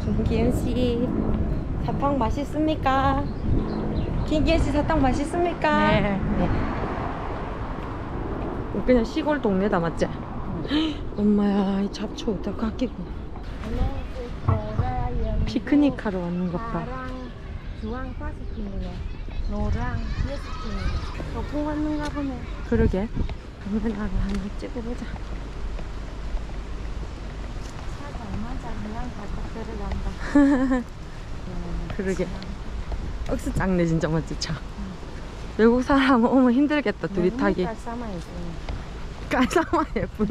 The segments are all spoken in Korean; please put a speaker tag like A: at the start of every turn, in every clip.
A: 김기현 씨, 사탕 맛있습니까? 김기현 씨 사탕 맛있습니까?
B: 네.
A: 그냥 시골 동네다 맞지? 엄마야, 이 잡초 어디다 끼고 피크닉 하러 왔는 것 봐.
B: 주황 파스티네. 노랑 예스티네. 소풍 왔는가 보네.
A: 그러게. 그러면 나도 한번 찍어보자.
B: 차가 얼마나 그냥 바짝 들어간다.
A: 그러게. 억수 작네 진짜 맞지 차. 외국 사람 오면 힘들겠다 둘이 타기.
B: 깔쌈하 예쁘네.
A: 깔쌈하 예쁘나.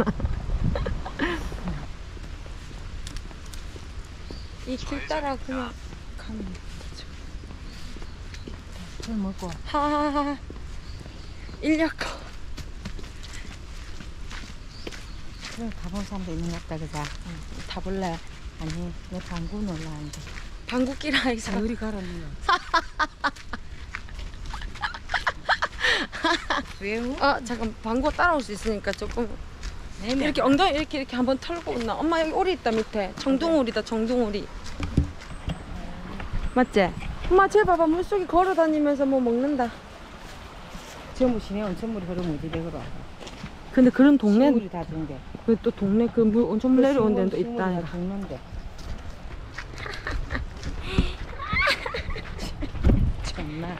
A: 이 길 따라 그냥 가면 되죠.
B: 술 먹고.
A: 하하하. 인력거.
B: 그래 가본 사람도 있는 것 같다 그자.
A: 타볼래?
B: 아니 내 방구 놀라는데.
A: 방귀끼라 해서.
B: 우리 가라는 왜?
A: 잠깐 방구 따라올 수 있으니까 조금
B: 내면.
A: 이렇게 엉덩이 이렇게 한번 털고 온나. 엄마 여기 오리 있다 밑에. 청둥오리다 청둥오리. 맞지? 엄마 쟤 봐봐 물속에 걸어다니면서 뭐 먹는다.
B: 저 무시네 온천 물이 흐르면 어디 되거라.
A: 근데 그런 동네
B: 물이 다 준대.
A: 그 또 동네 그 물 온천 물 내려온 데는 또 있다.
B: 다 죽는데. 정말.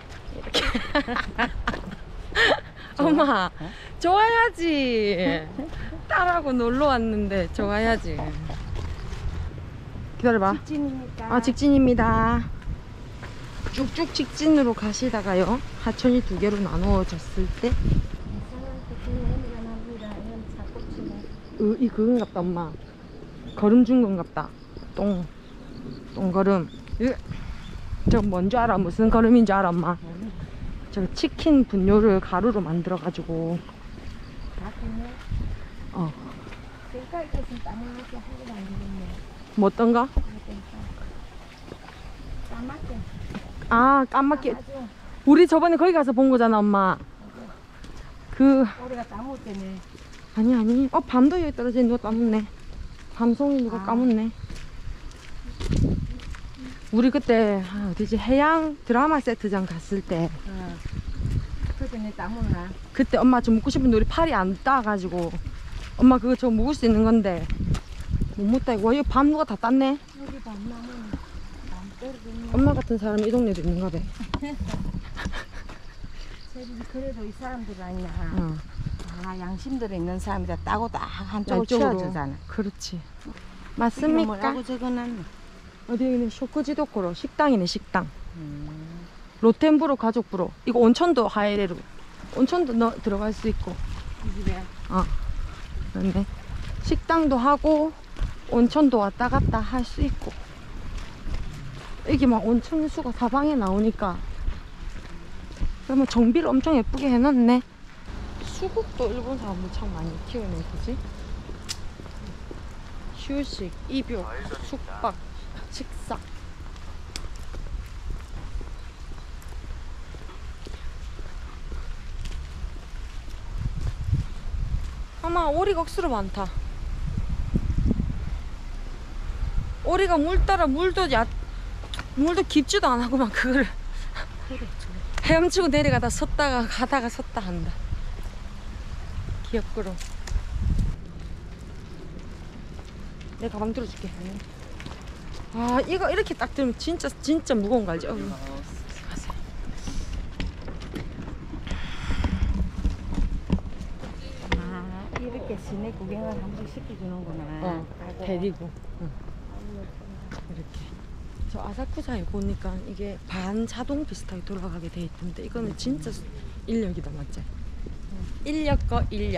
A: 엄마 좋아야지. 딸하고 놀러 왔는데 좋아야지. 기다려봐.
B: 직진입니까?
A: 직진입니다. 쭉쭉 직진으로 가시다가요 하천이 두 개로 나누어졌을 때 이 그건갑다 엄마. 걸음 준 건갑다. 똥걸음. 저 뭔지 알아? 무슨 걸음인 줄 알아 엄마? 저 치킨 분뇨를 가루로 만들어 가지고 뭐 어떤가? 까맣게. 우리 저번에 거기 가서 본 거잖아 엄마.
B: 우리가 따먹을 때네.
A: 아니 밤도 여기 떨어지는 누가 까먹네. 밤송이 누가 까먹네. 우리 그때 어디지 해양 드라마 세트장 갔을 때
B: 그때 내 따먹나?
A: 그때 엄마 저 먹고 싶은데 우리 팔이 안 따가지고 엄마 그거 저 먹을 수 있는 건데 못 먹다 이거. 이거 밤 누가 다 땄네.
B: 여기 밤나무는 밤 떨어지네.
A: 엄마 같은 사람이 이 동네도 있는가 봐.
B: 그래도 이 사람들 아니야. 양심들에 있는 사람이다 따고 딱 한쪽을
A: 양쪽으로.
B: 치워주잖아.
A: 그렇지. 맞습니까?
B: 뭐라고 적어놨나?
A: 어디 쇼크지도코로 식당이네 식당. 로텐부로 가족부로. 이거 온천도 하이레루. 온천도 들어갈 수 있고.
B: 이 집에.
A: 그런데 식당도 하고 온천도 왔다 갔다 할 수 있고. 이게 막 온천 수가 사방에 나오니까. 그러면 정비를 엄청 예쁘게 해놨네. 수국도 일본 사람들 참 많이 키우네, 그지? 휴식, 입욕, 숙박, 식사. 아마 오리가 억수로 많다. 오리가 물 따라 물도 깊지도 안 하고만 그거를 헤엄치고 내려가다 섰다가 가다가 섰다 한다. 귀엽구로. 내 가방 들어줄게. 이거 이렇게 딱 들으면 진짜 무거운 거 알지?
B: 이렇게 시내 구경을 한 번 시켜주는구나.
A: 데리고. 이렇게. 저 아사쿠사에 보니까 이게 반자동 비슷하게 돌아가게 돼 있던데 이거는 진짜 인력이다 맞지? 인력.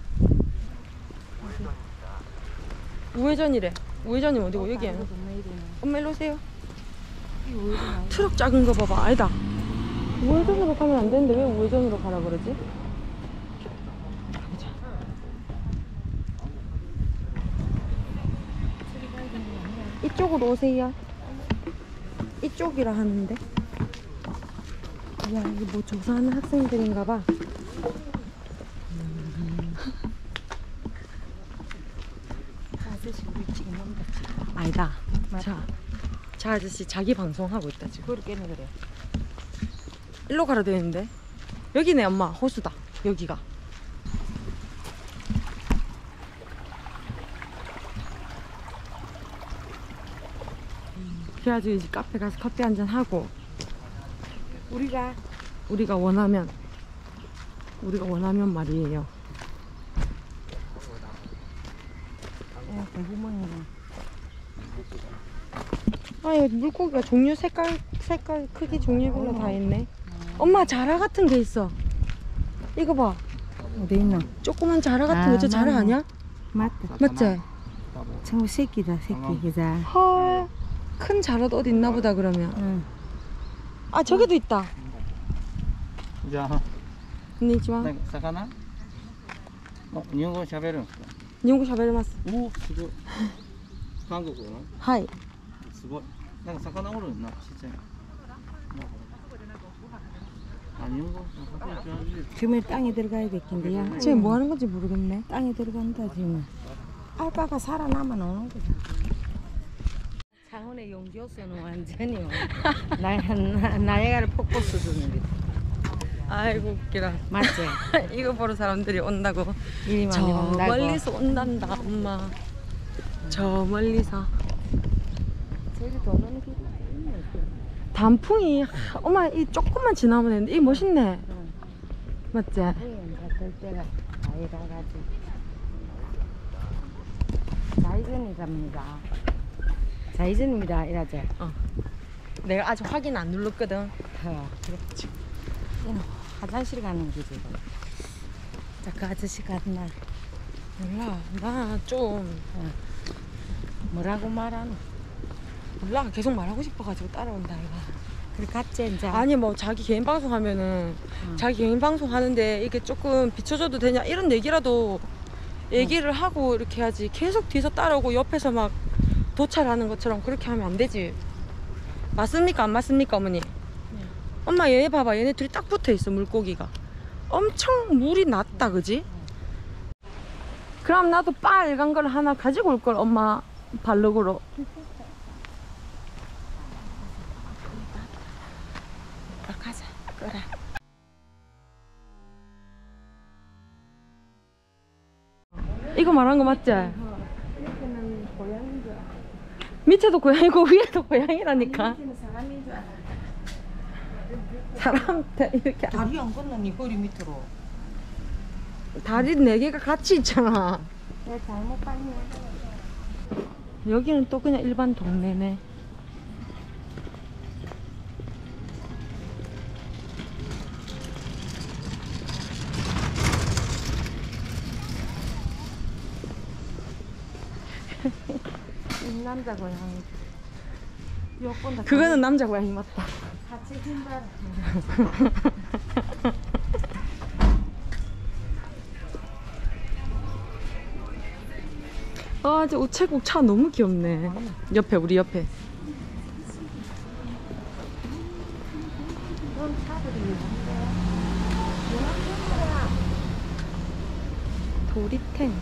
A: 우회전이래. 우회전이 어디고 여기야? 엄마 일로 오세요. 트럭 작은 거 봐봐. 아니다. 우회전으로 가면 안 되는데 왜 우회전으로 가라 그러지? 가보자. 이쪽으로 오세요. 이쪽이라 하는데. 야, 이게 뭐 조사하는 학생들인가 봐. 아니다. 자, 저 아저씨 자기 방송하고 있다 지금.
B: 그렇게는 그래.
A: 일로 가라 되는데. 여기네 엄마 호수다. 여기가. 그래가지고 이제 카페 가서 커피 한잔 하고
B: 우리가
A: 원하면 말이에요.
B: 대구멍이네.
A: 아 여기 물고기가 종류 색깔 크기 종류별로 다 있네. 엄마 자라 같은 게 있어. 이거 봐.
B: 어디 있나?
A: 조그만 자라 같은 거. 저 자라
B: 맞네.
A: 아니야?
B: 맞다.
A: 맞지?
B: 전부 새끼다 새끼 기자.
A: 헐. 큰 자라도 어디 있나 보다 그러면.
B: 응.
A: 아 저기도 있다.
C: じゃあ、
A: こんにちは。
C: なんか魚日本語喋るんですか？
A: 日本語喋れます。
C: おお、すごい。韓国の
A: はい。
C: すごい。なんか魚おるんな、ちっちゃい。あ、日本語喋
B: 지금 땅에 들어가야 되겠는데요.
A: 지금 뭐 하는 건지 모르겠네.
B: 땅에 들어간다 지금. 알파가 살아남아 나오는 거다. 창원의 용교수는 완전히 나야가라 폭포 수준입니다.
A: 아이고 웃기라.
B: 맞지?
A: 이거 보러 사람들이 온다고.
B: 일이 많이
A: 저
B: 온다고.
A: 멀리서 온단다 엄마. 저 멀리서.
B: 저기 도는 길이 있네.
A: 단풍이 엄마 이 조금만 지나면 되는데 이 멋있네.
B: 응.
A: 맞지?
B: 후엔 같을 때가 아이라가지고 좌회전이랍니다. 좌회전입니다. 이라죠.
A: 내가 아직 확인 안 눌렀거든.
B: 그렇지. 얘는 화장실 가는 길이고. 그 아저씨 갔나?
A: 몰라. 나 좀
B: 뭐라고 말하노?
A: 몰라. 계속 말하고 싶어가지고 따라온다 이거.
B: 그래 갔지 이제.
A: 아니 뭐 자기 개인 방송 하면은
B: 응.
A: 자기 개인 방송 하는데 이게 조금 비춰줘도 되냐 이런 얘기라도 얘기를 하고 이렇게 해야지. 계속 뒤에서 따라오고 옆에서 막 도찰하는 것처럼 그렇게 하면 안 되지. 맞습니까 안 맞습니까 어머니? 엄마 얘네 봐봐. 얘네 둘이 딱 붙어 있어. 물고기가 엄청 물이 낮다 그지? 그럼 나도 빨간 걸 하나 가지고 올 걸 엄마. 발록으로.
B: 가자. 그래.
A: 이거 말한 거 맞지?
B: 이렇게는 고양이인 줄 알아.
A: 밑에도 고양이고 위에도 고양이라니까.
B: 이렇게는 사람인 줄 알아.
A: 사람한테 이렇게
B: 다리 안 건너니 허리 밑으로.
A: 다리 4개가 같이 있잖아.
B: 내 잘못 봤네.
A: 여기는 또 그냥 일반 동네네.
B: 이 남자 고양이. 요건다.
A: 그거는 남자 고양이 맞다.
B: 같이 신발.
A: 아, 저 우체국 차 너무 귀엽네. 옆에, 우리 옆에.
B: 그런 차들이 있는데.
A: 도리탱.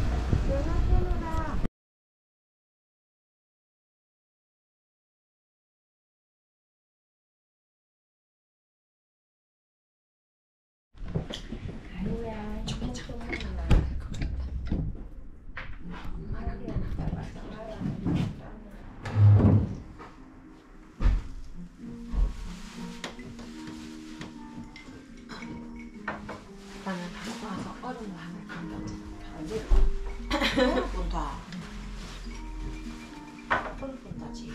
A: 나는 갖고 와서 얼음을 하나 건져.
B: 본다. 본다 지야.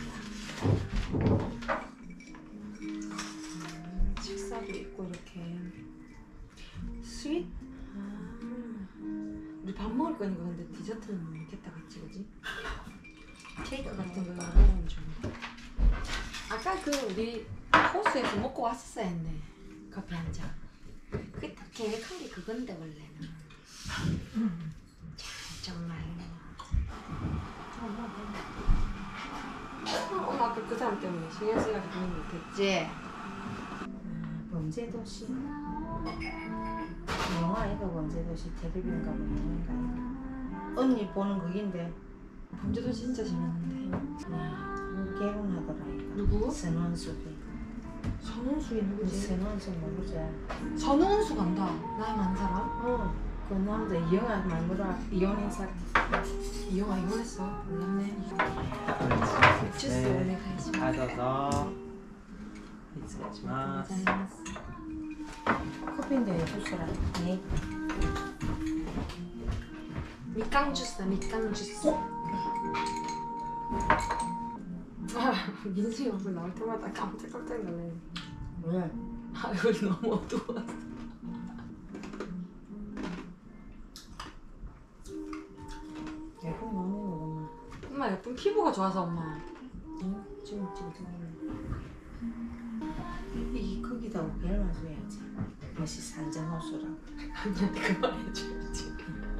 A: 식사도 있고 이렇게. 스윗? 우리 밥 먹을 거니까 근데 디저트는 먹겠다 같이 그지? 케이크 같은 거 먹으면 좋은데. 아까 그 우리 호수에서 먹고 왔었어야 했네. 커피 한 잔. 그게 딱 계획한 게 그건데 원래는. 정말. 엄마 아까 그 사람 때문에 신경 쓰려고 그런 거 못했지?
B: 범죄도시. 영화 이거 범죄도시 텔레비전 가면 영화인가 이거. 언니 보는 그긴데.
A: 범죄도 진짜 재밌는데.
B: 결혼하더라니까.
A: 누구?
B: 선원수비.
A: 선은수이 누구지?
B: 선원수 모르지?
A: 선은수 간다. 나이 많은 사람?
B: 그 남자 영화 만들어 이혼한 사람.
A: 이 영화 이혼했어. 몰랐네. 주스 오늘 가야지.
D: はい、どうぞ。失礼します。
B: 커피인데 주스라. 네.
A: 밑강 주스, 밑강 주스. 아, 민수이 얼굴 나올 때마다 깜짝깜짝 놀래.
B: 왜?
A: 얼굴이 너무 어두워.
B: 예쁜 몸이 먹었나?
A: 엄마 예쁜 피부가 좋아서 엄마.
B: 응? 지금. 이 크기다 별만 줘야지. 멋이 산전호수라고.
A: 아니야 그만해줘야지.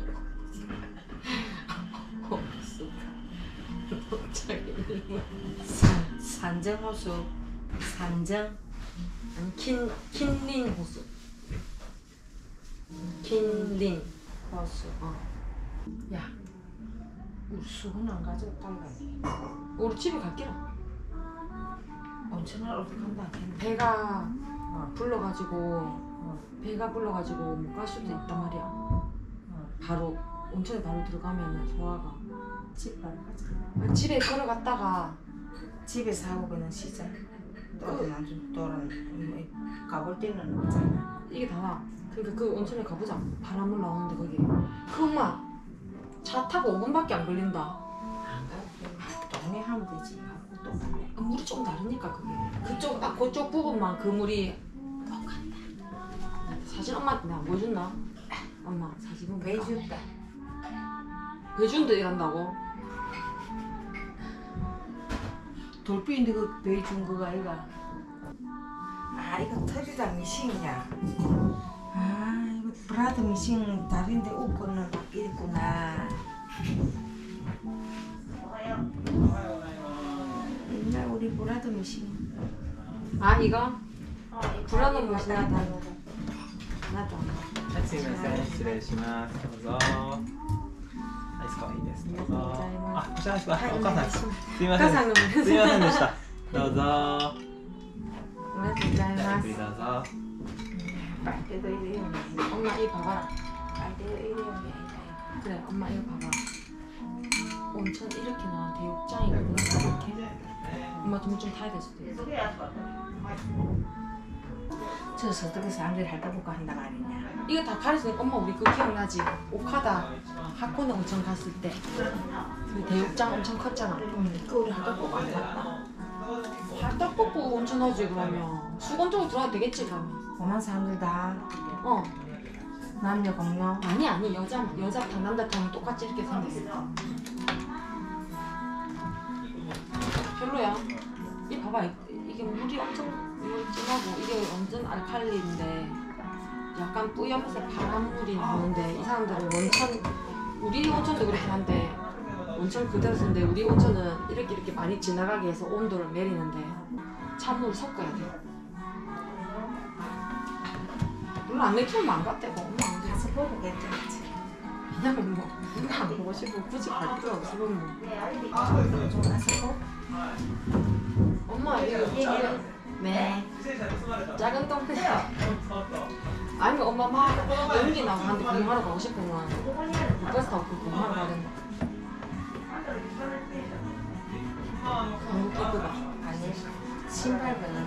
A: 갑자기
B: 산전호수. 산전.
A: 아니 킨린 호수. 킨린
B: 호수.
A: 야
B: 우리 수건 안 가져갈라니.
A: 우리 집에 갈게라.
B: 온천을 어디 간다 했는데.
A: 배가 불러가지고 배가 불러가지고 못 갈 수도 있단 말이야. 바로 온천에 바로 들어가면은 소화가
B: 집 바로 가자.
A: 집에 걸어갔다가
B: 집에서 하고 그냥 쉬자. 또 어디 나좀 돌아 가볼 때는 없잖아.
A: 이게 다나. 그러니까 그 온천에 가보자. 바람물 나오는데 거기. 그 엄마 차 타고 5분밖에 안 걸린다.
B: 안 가도 동네 하면 되지. 하고 또 가네.
A: 물이 좀 다르니까 그게. 그쪽 부분만 그 물이 똑같다. 사진 엄마한테 내가 안 보여줬나? 엄마 사진은
B: 왜 줬다?
A: 왜 준대 이란다고?
B: 돌비인데 그왜 준 거가 이가? 아 이거 터리다 미싱이야. 아 이거 브라드 미싱 다른데 옷 거는 바뀌었구나. 옛날 우리 브라드 미싱.
A: 아 이거? 브라더 멋이야 나. 나도.
D: はい、すみません。失礼します。どうぞ。アイスコーヒーです。どうぞ。あ、お邪魔します。お母さん。すみません。すみませんでした。どうぞ。はい、ゆっくりどうぞ。
B: 빨대도 이래요.
A: 엄마 이거 봐봐라.
B: 빨대도 이래요.
A: 그래 엄마 이거 봐봐. 온천 이렇게 나온 대욕장이거든. 이렇게. 엄마 좀 타야 될 수도 있어.
B: 저 서쪽에 사람들이 할까볼까 한단 말이냐.
A: 이거 다 가르치니까 엄마 우리 그거 기억나지? 오카다 하코네 온천 갔을 때 그 대욕장 엄청 컸잖아.
B: 그 우리 할까볼까 안 갔다.
A: 할떡볶이 온천 하지 그러면 수건 쪽으로 들어가도 되겠지 그러면.
B: 오만 사람들 다
A: 어
B: 남녀 공용.
A: 아니 여자탕 남자탕 똑같이 이렇게 생겼어. 별로야. 이 봐봐 이게 물이 엄청 물이 진하고 이게 완전 알칼리인데 약간 뿌연면서 바람물이 나오는데 이 사람들은 원천 우리 온천도 그렇긴 한데 온천 그대로 쓰는데 우리 온천은 이렇게 많이 지나가게 해서 온도를 내리는데 찬물을 섞어야 돼. 물론 안 내키면 안 갔대고 엄마 안
B: 가서 보고 괜찮지.
A: 그냥 뭐 누가 안 보고 싶고 굳이 갈 필요 없으면 뭐.
B: 좀 가서 보고.
A: 엄마 이거 네 작은 동네야. 아니면 엄마 막 연기 나고 하는데 공부하러 가고 싶으면 버스 타고 그 공부하러 가야 된다. 너무 기쁘다.
B: 아니 신발은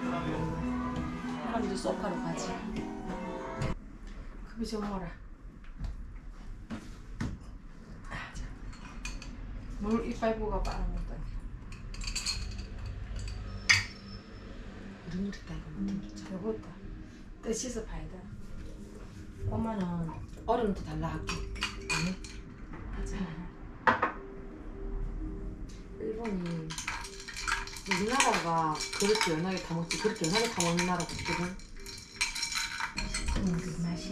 B: 좀
A: 하루도 소파로 가지.
B: 그게 좀 뭐라. 물 이빨 부가 빨아먹다.
A: 우리물이다 이거 못
B: 배고프다. 뜻이서 봐야 돼.
A: 엄마는 얼음도 달라 할게. 아니? 하자. 일본이 우리나라가 그렇게 연하게 다 먹지 그렇게 연하게 다 먹는 나라가 없거든.
B: 그 맛이야.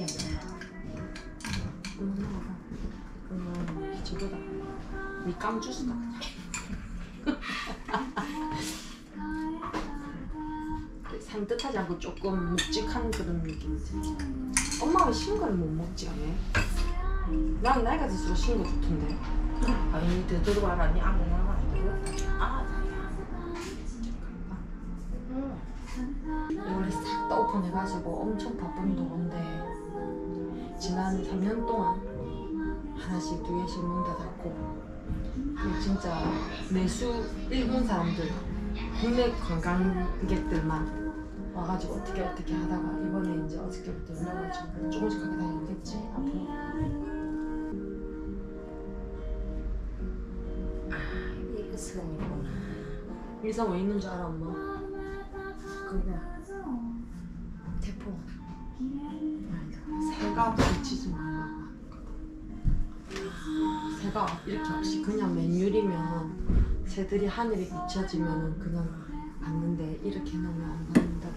A: 우리나라가 그러면 저거다. 밑감 주스다 그냥. 산뜻하지 않고 조금 묵직한 그런 느낌이지. 엄마가 신 거를 못 먹지 왜? 난 나이가 들수록 신 거 좋던데.
B: 아니 되돌아봐라. 니 아무 말만 안 들었다. 아 다야.
A: 오픈해가지고 엄청 바쁜 도로인데 지난 3년 동안 하나씩 2개씩 문 닫았고 진짜 내수 일본 사람들 국내 관광객들만 와가지고 어떻게 하다가 이번에 이제 어저께부터 열려가지고 조금씩 가게 다니겠지 앞으로.
B: 이거 섬이구나.
A: 일산 왜 있는 줄 알아 엄마?
B: 그거 대포.
A: 새가 부딪히지 말라고. 새가 이렇게 없이 그냥 맨유리면 새들이 하늘에 비춰지면 그냥 봤는데 이렇게 놓으면 안 받는다고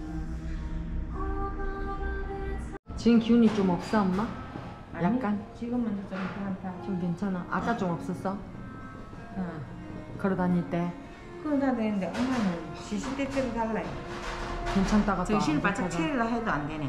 A: 하대. 지금 기운이 좀 없어 엄마? 약간?
B: 지금은 좀 괜찮다.
A: 좀 괜찮아. 아까 좀 없었어? 걸어 다닐 때
B: 그러다 되는데 엄마는 시시때때로 달라요.
A: 괜찮다가 또
B: 정신을
A: 안
B: 바짝
A: 괜찮아.
B: 차리려 해도 안 되네.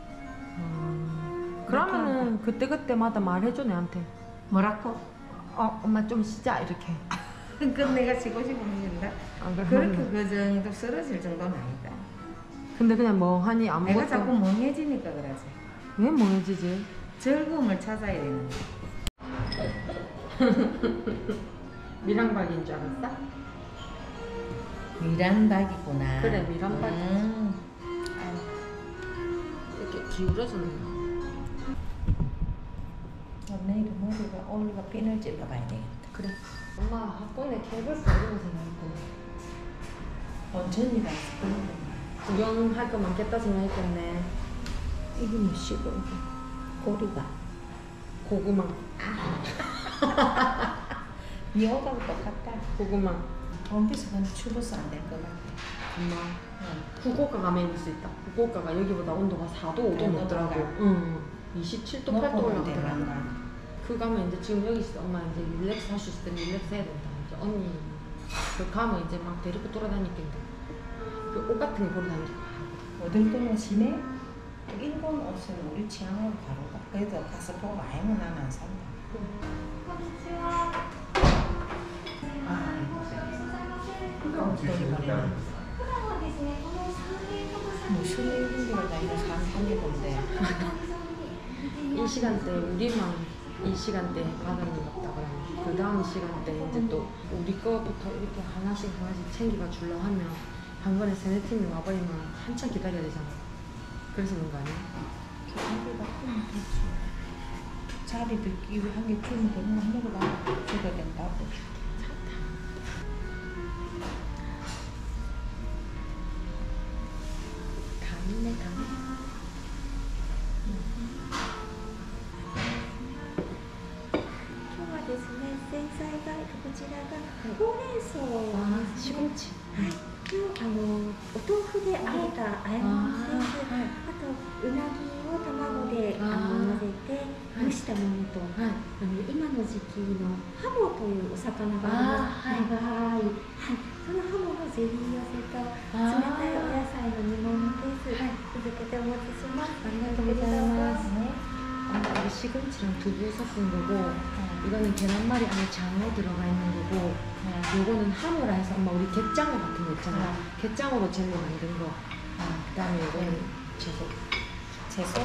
A: 그러면은 그때마다 말해줘 내한테.
B: 뭐라고?
A: 엄마 좀 쉬자 이렇게.
B: 그 내가 쉬고 싶으면 쉰다.
A: 안 그러면
B: 그렇게 그 정도 쓰러질 정도는 아니다.
A: 근데 그냥 멍하니 아무것도.
B: 내가 자꾸 멍해지니까 그러지.
A: 왜 멍해지지?
B: 즐거움을 찾아야 되는데.
A: 미랑박인 줄 알았어?
B: 미란박이구나.
A: 그래, 미란박. 이렇게 기울어주는 거.
B: 내일 머리가 올리가 핀을 찔러봐야 되겠다.
A: 그래. 엄마 학군에 케이블카 이런 거 생각했고
B: 온천이라
A: 구경할 거 많겠다 생각했겠네.
B: 이게 뭐 시골 꼬리가
A: 고구마.
B: 니 옷하고 똑같다.
A: 고구마.
B: 원피스 근데 추워서 안 될 것 같아.
A: 엄마.
B: 응.
A: 후쿠오카 가면 입을 수 있다. 후쿠오카가 여기보다 온도가 4도, 5도
B: 더
A: 높더라고.
B: 높더라고.
A: 응. 27도, 8도 올라가더라고.
B: 올라가더라고.
A: 그 가면 이제 지금 여기 있어. 엄마 이제 릴렉스 할 수 있을 때 릴렉스 해야 된다. 이제 언니 그 가면 이제 막 데리고 돌아다니겠다. 그 옷 같은 거 보러 다니고.
B: 어딜 때는 심해? 일본 옷은 우리 취향으로 바로가. 그래도 가서 보고 아니면 나는 안 산다. 뭐 실내 입은 다니는 사람 한개 본데.
A: 이 시간대 우리만 이 시간대 받는 것 같다 그러면 그 다음 시간대 이제 또 우리 거부터 이렇게 하나씩 챙겨가 주려 하면 한 번에 3-4팀이 와버리면 한참 기다려야 되잖아. 그래서 그런 거 아니야?
B: 자리 바꾸면 되지. 자리 비기 위해 한개 주면 되는 한 개로 줘야 된다고.
A: 다 있네 다 있네. 시금치.
E: お豆腐で和えた和え物です。あとうなぎを卵で混ぜて蒸したものと、今の時期のハモというお魚があります。長い、そのハモのゼリー寄せと冷たいお野菜の煮物です。続けてお持ちします。ありがとうございます。
A: 이게 시금치랑 두부 섞은 거고 이거는 계란말이 안에 장어 들어가 있는 거고 요거는 하모라 해서 엄마 우리 갯장어 같은 거 있잖아. 갯장어로 젤리 만든 거. 그다음에 이거는 채소.
B: 채소?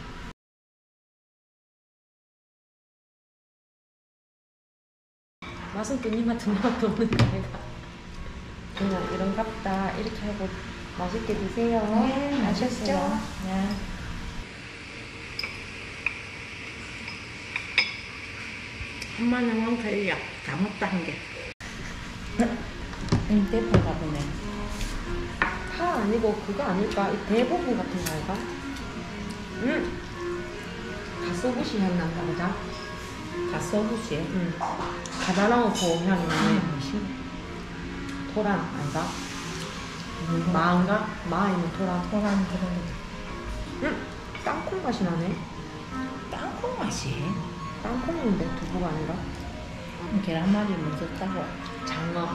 A: 맛은 또 니 맛은 내 맛도 없는 거 내가. 그냥 이런 갑다 이렇게 하고 맛있게 드세요.
B: 네,
A: 아셨죠?
B: 네. 엄마는 원칼이야. 다 먹다 한 개. 대포가 보네.
A: 파 아니고 그거 아닐까? 이 대부분 같은 거 아닐까? 가소부시 향 난다 보자.
B: 가소부시.
A: 가다랑어포 향이 나네. 토란 아닌가? 마인가? 마 아니면 토란?
B: 토란 그런 거.
A: 땅콩 맛이 나네.
B: 땅콩 맛이.
A: 땅콩인데 두부가 아니라?
B: 계란말이 먼저 따고.
A: 장어.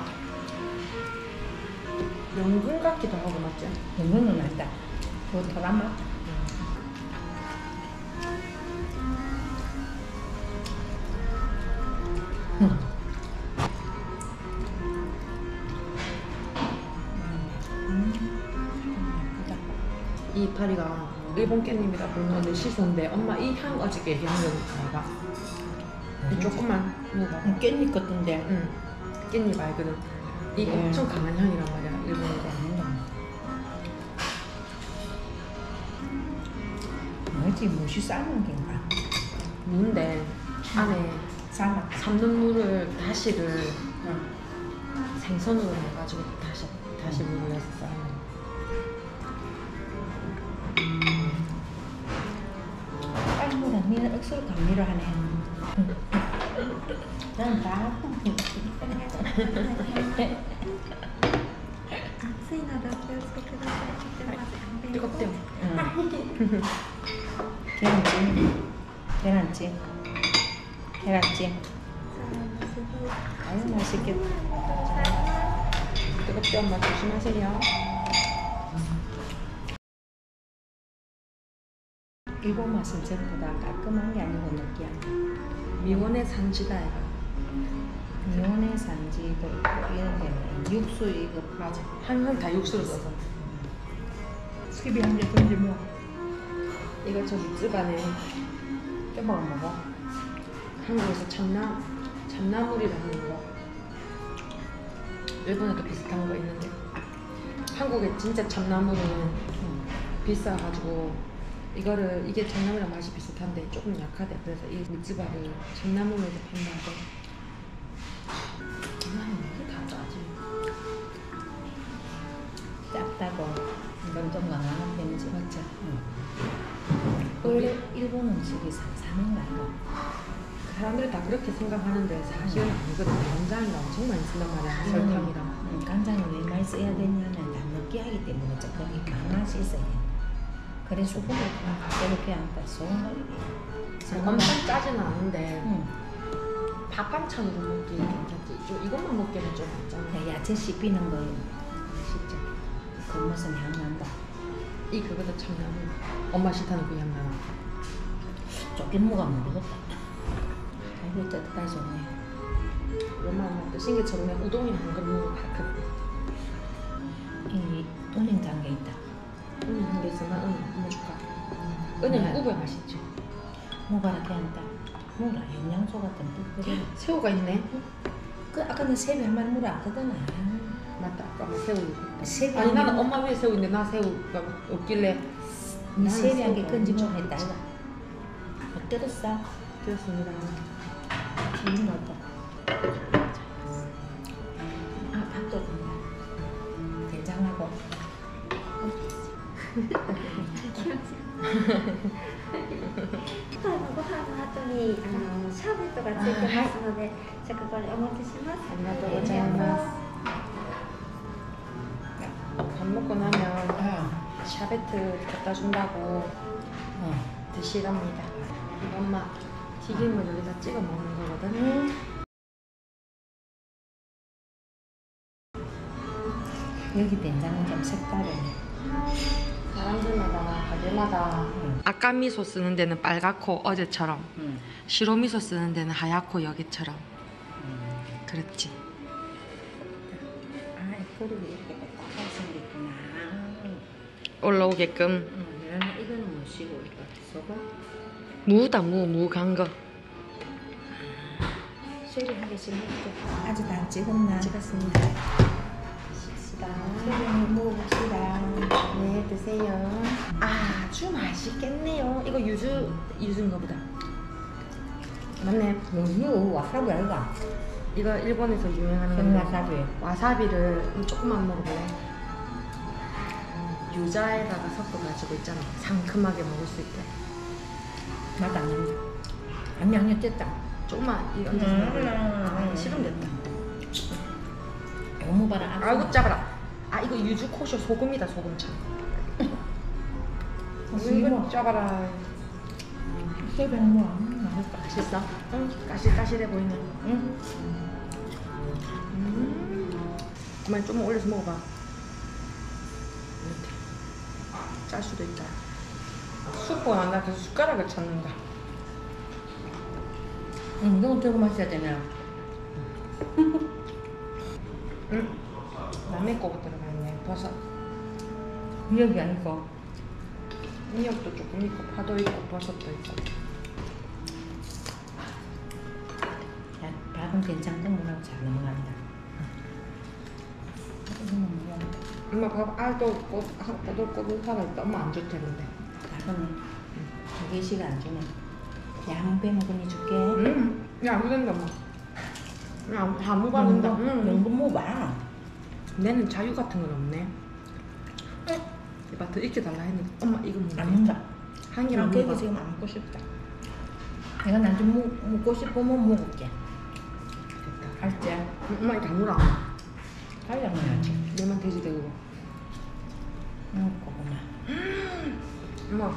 A: 연근 같기도 하고 맞지?
B: 이거는 난다. 그거 토란 맛. 예쁘다.
A: 이 이파리가 일본 깻잎이라 부르는데 씻었는데 엄마 이 향 어저께 얘기한 거니까 이 조금만 먹어봐.
B: 깻잎 같은데.
A: 응. 깻잎 알거든. 이
B: 네.
A: 엄청 강한 향이란 말이야 일본에서.
B: 뭐지? 무시 삶은 게인가?
A: 무인데 안에
B: 삶아.
A: 삶는 물을 다시를
B: 응.
A: 생선으로 해가지고 다시 물을 내서 삶는.
B: 삶으라 니는 억수로 감미로 하네. 난 다.
E: 暑いのでお気をつけください。ではまず
A: 뜨겁대요.
B: 응. 계란찜. 계란찜. 계란찜. 아유 맛있겠다.
A: 뜨겁대 엄마 조심하세요.
B: 일본 맛은 전부 다 깔끔한 게 아니고 느끼한.
A: 미원의 산지다 얘가.
B: 미온의 산지도 있고 이런 게 육수 이거
A: 맞아. 항상 다 육수를 써서.
B: 수입이 한 개 던지 뭐.
A: 이거 저 밑집안에
B: 깨먹어 먹어.
A: 한국에서 참나물이라는 거. 일본에도 비슷한 거 있는데 한국에 진짜 참나물은 비싸가지고 이게 참나물이랑 맛이 비슷한데 조금 약하대. 그래서 이 밑집안을 참나물에서 판다고. 이게 다 짜지.
B: 짭다고 이건 좀 강한 편이지.
A: 맞죠?
B: 원래 일본 음식이 산삼인가 이거?
A: 사람들이 다 그렇게 생각하는데 사실은 아니거든. 간장이랑 엄청 많이 쓴단 말이야. 설탕이랑.
B: 간장을 왜 많이 써야 되냐면 다 느끼하기 때문에 조금 이 맛이 있어야 돼. 그래서 이렇게 한다.
A: 엄청 짜지는 않은데
B: 응.
A: 밥 반찬으로 먹기 괜찮지. 이것만 먹기에는 좀 많잖아.
B: 야채 씹히는 거 맛있죠. 그 무슨 향 난다.
A: 이 그거도 참나물. 엄마 싫다는 그 향 나나.
B: 쫓긴 뭐가 모르겠다. 아이고 뜨뜻하게 좋네.
A: 얼마나 뜻인 게 저번에 우동이나 한 그릇 먹고 갔거든.
B: 이 은행 단계 있다.
A: 한 개 있으면 뭐 줄까? 은행 우부에 맛있지.
B: 무바라게 한다. 무라 영양소 같은 뜻 그래.
A: 새우가 있네.
B: 그 아까는 새우 한 마리 무라 안 뜯었나?
A: 맞다. 아까 새우.
B: 새우
A: 아니
B: 한
A: 나는
B: 마리-
A: 엄마 위에 새우 있는데 나 새우가 없길래
B: 이 새우 한개
A: 새우가
B: 건지
A: 엄청
B: 못했다.
A: 좋지.
B: 못 뜯었어?
A: 그렇습니다.
B: 튀긴 거 같다. 아 밥도 준다. 된장하고.
E: ご飯の後にシャーベットがついてますので、じゃあここでお持ちします。
A: ありがとうございます。밥 먹고 나면 샤베트 갖다 준다고 드시랍니다. 이거 엄마 튀김을 여기다 찍어 먹는 거거든.
B: 여기 된장은 좀 색다르네.
A: 사람들마다 가게마다 아까미소 쓰는 데는 빨갛고 어제처럼 시로미소 쓰는 데는 하얗고 여기처럼 그렇지.
B: 아 그리고 이렇게 딱 생겼구나.
A: 올라오게끔
B: 이거는 뭐시고 이거 소금?
A: 무다 무 간 거.
B: 쉐리 한 개씩 먹자. 아직 안 찍었나?
A: 찍었습니다.
B: 쉐리 한개 먹어봅시다.
A: 네 드세요. 아주 맛있겠네요. 이거 유주인가 보다. 맞네.
B: 여기 와사비 아이가?
A: 이거 일본에서 유명한 건데
B: 와사비.
A: 와사비를 조금만 먹어볼래? 유자에다가 섞어가지고 있잖아. 상큼하게 먹을 수 있게.
B: 맛 안 난다. 아니 아니 됐다.
A: 조금만 얹어서 먹을래? 싫으면 됐다.
B: 너무 봐라.
A: 아이고 짜봐라. 이거 유주 코쇼 소금이다. 소금차. 이거 짜봐라.
B: 쉐리 한 거. 맛있다.
A: 맛있어? 응. 까실까실해 보이네.
B: 응.
A: 그만 좀 올려서 먹어봐. 이렇게 짤 수도 있다. 수퍼 나 계속 숟가락을 찾는다.
B: 응, 이거 들고 마셔야 되냐?
A: 응. 남의 거가 들어가 있네. 버섯.
B: 여기 아니고
A: 미역도 조금 있고 파도 있고 버섯도 있고.
B: 야, 밥은 된장국물하고 잘 넘어간다.
A: 엄마 밥 알도 없고 꼬들꼬들하니까 엄마 안 좋다는데.
B: 밥은 2개씩 안 주네. 양배 먹으니 줄게.
A: 야, 안 된다 엄마. 야, 다 먹어본다.
B: 연분 먹어봐.
A: 내는 자유 같은 건 없네. 이봐 더 익게 달라 했는데 엄마 이거 먹네.
B: 안 먹는다.
A: 한 개랑
B: 깨기
A: 먹어.
B: 지금 안 먹고 싶다. 내가 나중에 먹고 싶으면 먹을게.
A: 됐다.
B: 알지?
A: 엄마 이거 다 물어.
B: 빨리 먹어야지.
A: 내만 돼지 되고.
B: 고구마.
A: 엄마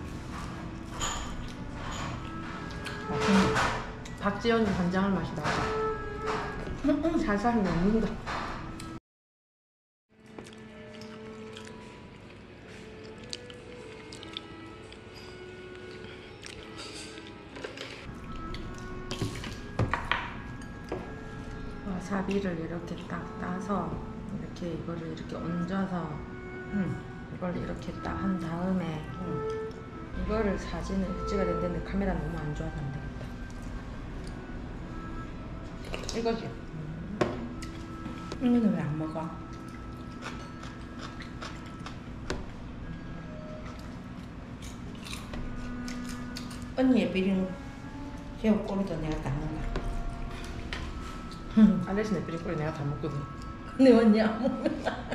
B: 맛있네.
A: 박지현이 간장을 맛이 나죠. 살살 먹는다. 와사비를 이렇게 딱 따서 이렇게 이거를 이렇게 얹어서 이걸 이렇게 딱 한 다음에 이거를 사진을 찍어야 되는데 카메라 너무 안 좋아서 안 되겠다. 이거지.
B: 이거는 왜 안 먹어? 언니의 비린 새우꼬리도 내가 다 먹어.
A: 알레스 내 뿌리 내가 다 먹거든.
B: 근데 언니 안 먹어.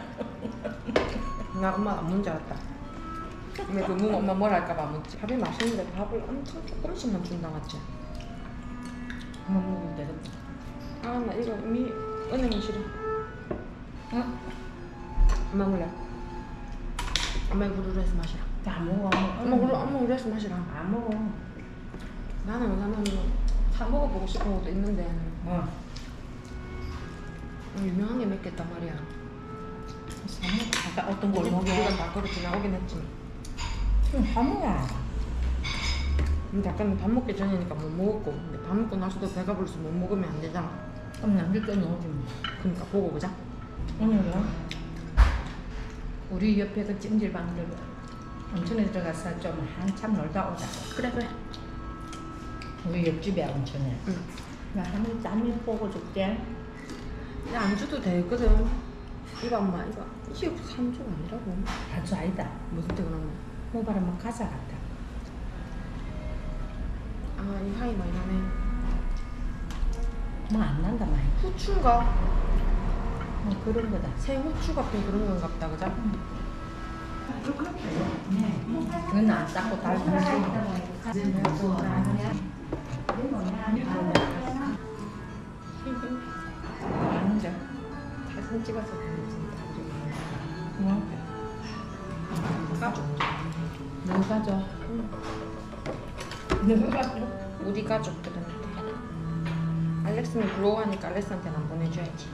A: 나 엄마 안 먹는 줄 알았다. 근데 그 엄마 뭐라 할까봐 안 먹지. 밥이 맛있는데 밥을 엄청 조금씩만 준다 맞지?
B: 엄마 먹으면 되겠다.
A: 아 나 이거 은행이 싫어.
B: 응?
A: 엄마 몰래. 엄마 후루루 해서 마시라.
B: 다 먹어.
A: 엄마 후루루 해서 마시라.
B: 안 먹어.
A: 나는 사 먹어보고 싶은 것도 있는데 유명한 게 몇 개 있단 말이야.
B: 아까 어떤
A: 우리가
B: 골목에
A: 밖으로 지나오긴 했지.
B: 다 먹어.
A: 근데 아까는 밥 먹기 전이니까 못 먹었고, 근데 밥 먹고 나서도 배가 불러서 못 먹으면 안 되잖아.
B: 그럼 남길 때 넣어주면 돼.
A: 그러니까 보고 보자.
B: 오늘은 우리 옆에 그 찜질방들 온천에 들어가서 좀 한참 놀다 오자.
A: 그래.
B: 우리 옆집에 온천에.
A: 응.
B: 나 하늘 땀이 보고 줄게.
A: 근데 안주도 되거든. 이거 엄마 이거 이게 3주 아니라고.
B: 아주 아니다.
A: 무슨 때 그러면?
B: 뭐 바르면 가사 같아.
A: 아 이 향이 많이 나네.
B: 뭐 안 난다 많이.
A: 후추인가?
B: 뭐 그런 거다.
A: 새후추 같은 그런 건가 보다 그죠?
B: 그건 안 닦고 달고 아니죠.
A: 사진 찍어서 보내준다.
B: 뭐?
A: 가족.
B: 너 가져. 너 가져.
A: 우리 가족들한테. 알렉스는 부러워하니까 알렉스한테는 안 보내줘야지.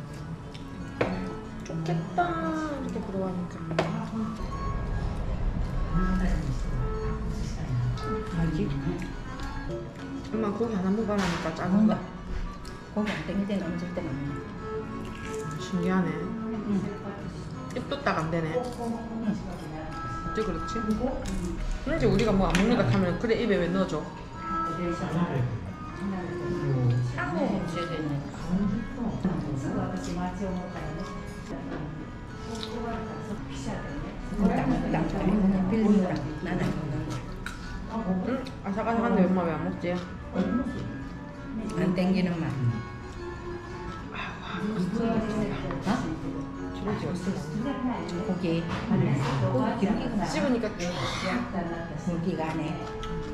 A: 좋겠다. 이렇게 부러워하니까.
B: 알지?
A: 엄마 고기 하나 먹으라니까 작은 거.
B: 고기 안 땡길 때는 얹을 때만 먹어.
A: 신기하네.
B: 응.
A: 입도 딱 안 되네. 어째 그렇지? 근데 우리가 뭐 안 먹는 것 같으면 그래 입에 왜 넣어줘?
B: 하고 문제가 있네. 남 빌리랑 나는
A: 응? 아삭아삭한데 엄마 왜 안 먹지?
B: 안 땡기는 맛.
A: 기름기 없으면
B: 고기 기름기가
A: 씹으니까
B: 고기가 안에.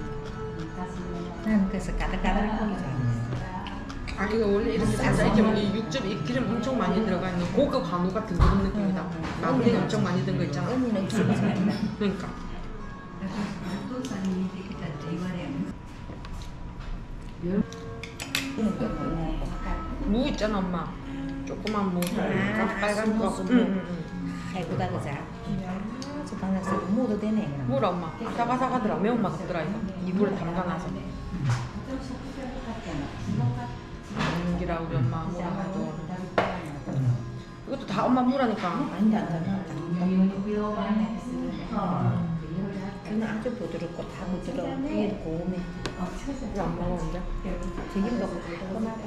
B: 난 그래서 까닥까닥한 고기 좋아해.
A: 아 이거 원래 이렇게 살짝 이렇게 이 육즙 이 기름 엄청 많이 들어가 있는 고급 한우 같은 그런 느낌이다. 마무리 엄청 많이 든 거 있잖아.
B: 언니는 기름이 잘나.
A: 그러니까 무 있잖아 엄마. 조그만 무. 빨간 거.
B: 무슨 해구다 그자. 저 방에서 무도 되네. 그럼.
A: 물어 엄마. 아삭아삭하더라. 매운맛 없더라 이거. 이불에 담가놔서. 연기라 우리 엄마 무라 하도. 이것도 다 엄마 무라니까.
B: 아닌데 안 되나? 저는 아주 부드럽고 다 부드러워. 이게 고음해.
A: 이거 안 먹었는데?
B: 튀김도 부드러워하다.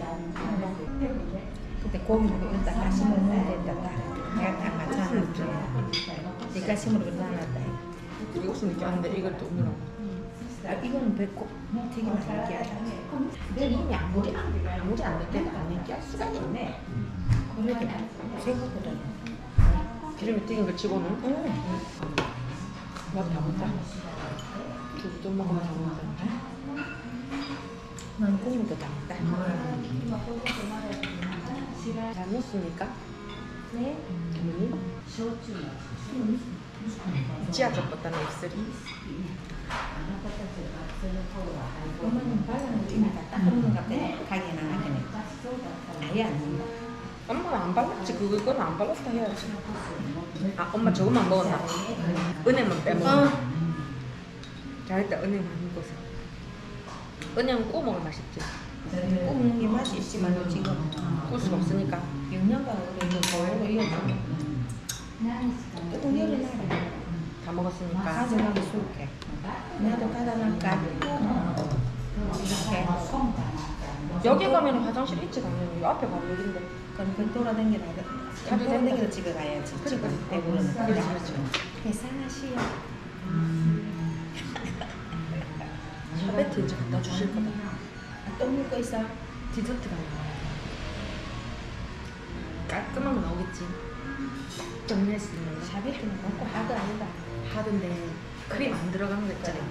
B: 근데 고기는 일단 가심을 넣어야 된다. 내가 딱 맞춰놨지. 이 가심으로 넣어놨다.
A: 이것은 느끼한데 이걸 또 오늘
B: 아, 이거는 뱉고 튀김 안 느끼하다. 근데 이미 아무리 안 느끼해도 안 느끼할 수가 있네. 그래도 생각보다.
A: 기름에 튀긴 걸 치고는 맛다 먹자. 좀 먹으면 다 먹자.
B: 난 국물도 다 먹다.
A: 잘 먹습니까?
E: 네.
A: 어머니? 지하철 뻗다는 입술이.
B: 엄마는 발라놓으니까 딱 먹는 것 같아. 가게 나가긴 해. 아예 안 먹는다.
A: 엄마는 안 발랐지. 그거는 안 발랐다 해야지. 아, 엄마 저것만 먹었나? 은행만 빼먹었나? 잘했다. 은행 많이 먹어서. 은행은 구워 먹으면 맛있지.
B: 먹는 게 맛이 있지만 지금
A: 구울 수가 없으니까.
B: 영양가 그래도 거울로 이어주고 뜨거운 열이 나라.
A: 다 먹었으니까.
B: 가져가기 쏠게. 나도 가다 놨까. 이렇게.
A: 여기 가면 화장실 있지 당연히. 이 앞에 바로 여긴데.
B: 그럼 그 돌아다니다. 돌아다니다 집에 가야지.
A: 그러니까.
B: 지금 대부분은.
A: 그렇지, 그렇지.
B: 계산하시오.
A: 샤베트 이제 갖다 주실 거다.
B: 또 먹고 있어?
A: 디저트가 나와요. 깔끔한 거 나오겠지. 정리할 수 있는 거.
B: 샤베트는 먹고 하도 아니다.
A: 하던데 크림 안 들어간 거 있잖아.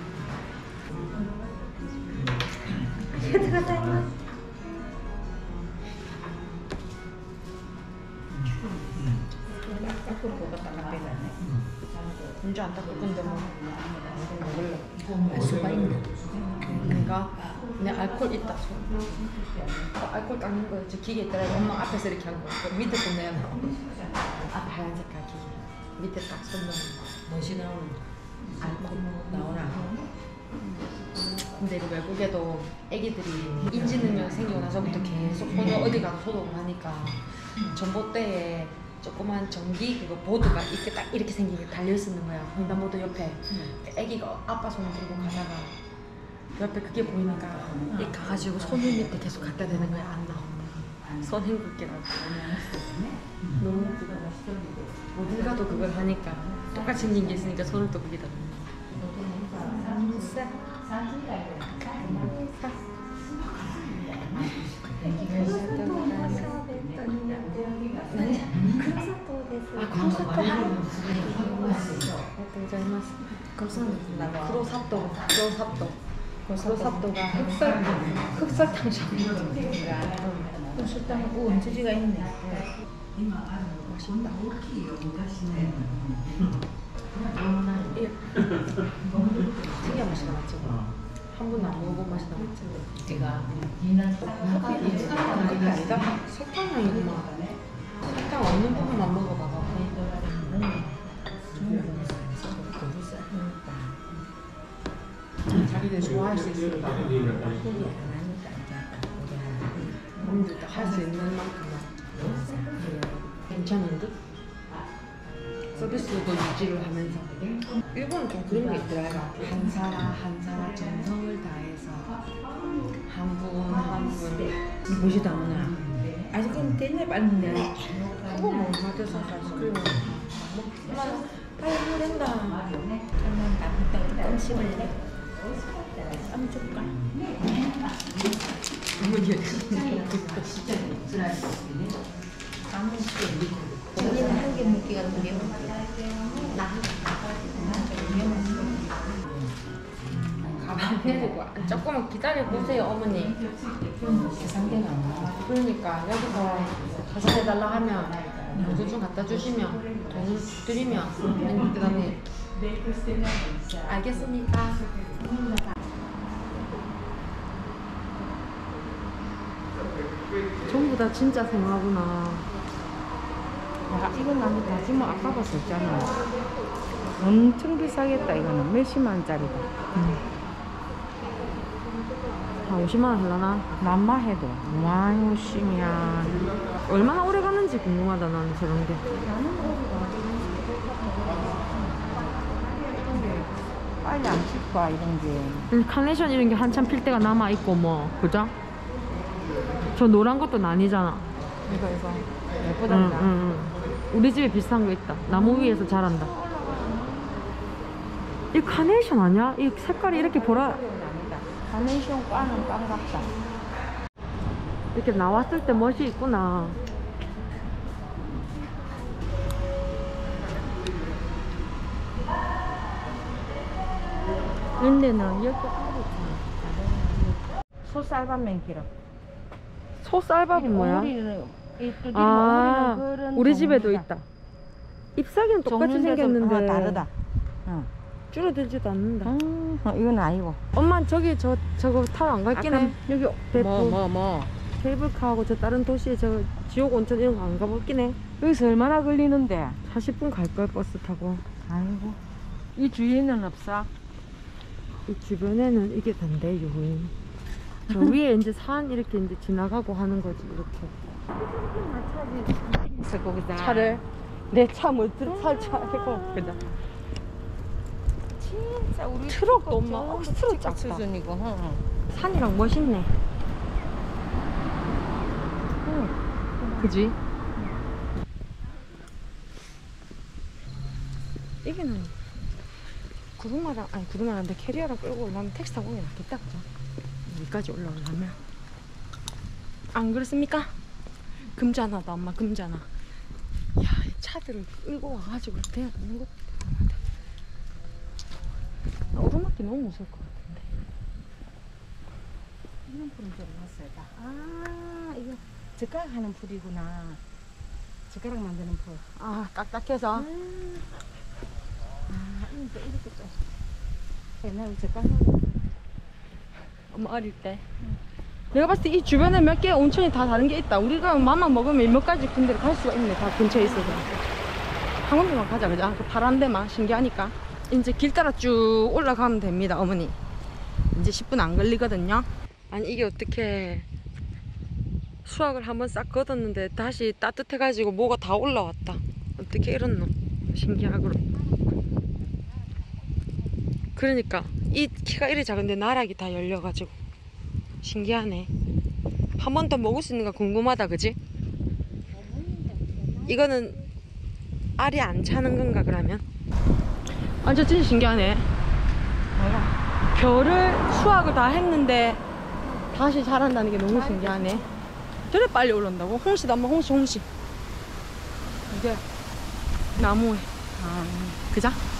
B: 앞으로 그거 딱 빼놨네.
A: 진짜 안 닦을 건데 뭐 먹을래.
B: 알 수가 있나?
A: 내가 그냥 알코올 있다. 알코올 닦는 거 이제 기계 있더라. 엄마 앞에서 이렇게 한 거. 그 밑에 거 내야 나와. 앞에 하얀 색깔 기계. 밑에 딱 손 넣는 거.
B: 멋이 나오는 알코올 나오나?
A: 근데 이거 외국에도 애기들이 인지 능력 생기고 나서부터 계속 손을 어디 가서 소독을 하니까 전봇대에 조그만 전기 그거 보드가 이렇게 딱 이렇게 생기게 달려 있는 거야. 횡단보도 옆에. 애기가 아빠 손을 들고 가다가 옆에 그게 보이니까 이렇게 가가지고 손을 밑에 계속 갖다 대는 거야. 안 나와. 손 헹굴게라고. 너무 웃기다. 어딜 가도 그걸 하니까 똑같이 생긴 게 있으니까 손을 또 거기다 넣는 거야. 크로사또가 흑설탕
B: 술탕은 원주지가 있네.
A: 맛있다. 특이한 맛이 나왔죠. 한 번도 안 먹어본 맛이 나왔죠.
B: 제가
A: 그게 아니다. 설탕향이구만. 설탕 없는 부분만 먹어봐봐. 자기들 좋아할 수 있으니까. 할 수 있는 만큼만. 괜찮은 듯? 서비스도 유지를 하면서. 일본은 좀 그런 게 있더라. 한 사람 정성을 다해서 한 분.
B: 무시도 안 오나? 아직은 됐네 빨리네.
A: 그거 뭐 마트에서 아이스크림 빨리 된다.
B: 한번 나부터 조금 씹을래? 쌈 줄까? 언니는 한 개 먹기가 두 개 먹기.
A: 나 가방 내리고 조금만 기다려보세요 어머니.
B: 계산대가 안 나와.
A: 그러니까 여기서 가져해달라 하면 보조금 갖다 주시면 돈을 드리면 그 다음에 알겠습니까? 전부 다 진짜 생화구나.
B: 야, 이건 나도 다시마 아까 봤었잖아. 엄청 비싸겠다 이거는. 몇십만 원짜리다.
A: 한 50만 원 할라나?
B: 남마해도 와 50이야.
A: 얼마나 오래 가는지 궁금하다 나는 저런 게.
B: 빨리 안 필까 이런 게.
A: 카네이션 이런 게 한참 필 때가 남아 있고 뭐 그죠? 저 노란 것도 아니잖아.
B: 이거 예쁘단다.
A: 우리 집에 비슷한 거 있다. 나무 위에서 자란다. 이 카네이션 아니야? 이 색깔이 이렇게 보라.
B: 카네이션 과는 꽝 같다.
A: 이렇게 나왔을 때 멋이 있구나.
B: 근데는 이렇게 하고 있잖아. 소쌀밥면 길어.
A: 소쌀밥이 뭐야?
B: 아,
A: 우리 집에도 있다. 잎사귀는 똑같이 생겼는데
B: 다르다.
A: 줄어들지도 않는다.
B: 이건 아니고.
A: 엄마 저기 저거 타러 안 갈긴 해. 여기 대포
B: 뭐.
A: 케이블카하고 저 다른 도시에 저 지옥 온천 이런 거 안 가볼긴 해.
B: 여기서 얼마나 걸리는데?
A: 40분 갈걸 버스 타고.
B: 아이고. 이 주위에는 없어?
A: 이 주변에는 이게 단데 유인. 저 위에 이제 산 이렇게 이제 지나가고 하는 거지 이렇게.
B: 그래서 거기다.
A: 차를 내 차 못 살차고 그다.
B: 진짜 우리
A: 트럭도 엄마 트럭 작다.
B: 수준이고.
A: 산이랑 멋있네. 그지? 이게는 구름마랑 아니 구름마랑데 캐리어랑 끌고 올라면 택시 타고 오는 게 낫겠다 그죠? 여기까지 올라오려면 안 그렇습니까? 금자나다 엄마 금자나. 야, 이 차들을 끌고 와가지고 돼야 되는 것 같아. 나 오르막길 너무 무서울 것 같은데.
B: 이런 풀은 좀 왔어요. 이거 젓가락 하는 풀이구나. 젓가락 만드는 풀.
A: 아, 딱딱해서.
B: 이거 이렇게 좀. 옛날에 젓가락.
A: 엄마 어릴 때. 내가 봤을 때 이 주변에 몇 개의 온천이 다 다른 게 있다. 우리가 맘만 먹으면 몇 가지 군데를 갈 수가 있네. 다 근처에 있어서. 한 군데만 가자, 그죠? 그 파란 데만 신기하니까. 이제 길 따라 쭉 올라가면 됩니다, 어머니. 이제 10분 안 걸리거든요. 아니, 이게 어떻게 수확을 한번 싹 걷었는데 다시 따뜻해가지고 뭐가 다 올라왔다. 어떻게 이렇노? 신기하구로. 그러니까 이 키가 이리 작은데 나락이 다 열려가지고 신기하네. 한 번 더 먹을 수 있는 거 궁금하다, 그지? 이거는 알이 안 차는 건가 그러면? 아, 저 진짜 신기하네. 별을 수확을 다 했는데 다시 자란다는 게 너무 신기하네. 저래 빨리 올라온다고? 홍시다, 엄마. 홍시. 이게 나무에. 그자?